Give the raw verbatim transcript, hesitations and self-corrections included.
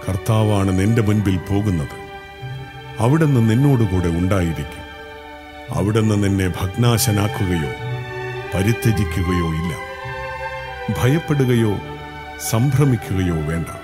കർത്താവാണ് നിന്റെ മുൻപിൽ പോകുന്നത്. അവിടുന്ന് നിന്നോടുകൂടെ ഉണ്ടായിരിക്കും. അവിടുന്ന് നിന്നെ ഭഗ്നാശനാക്കുകയോ പരിത്യജിക്കുകയോ ഇല്ല. ഭയപ്പെടുകയോ സംഭ്രമിക്കുകയോ വേണ്ട.